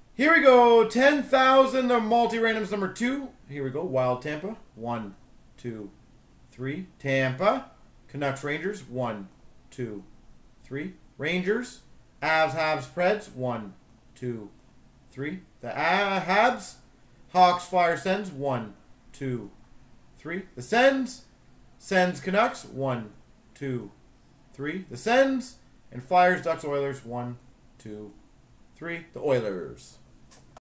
Here we go. 10,000. The multi-randoms number 2. Here we go. Wild Tampa. 1, 2, 3. Tampa. Canucks Rangers. 1, 2, 3. Rangers. Avs Habs Preds. 1, 2, 3. The Habs. Hawks Flyers Sens. 1, 2, 3. The Sens. Sens Canucks. 1, 2, 3. The Sens. And Flyers Ducks Oilers. 1, 2, 3. The Oilers.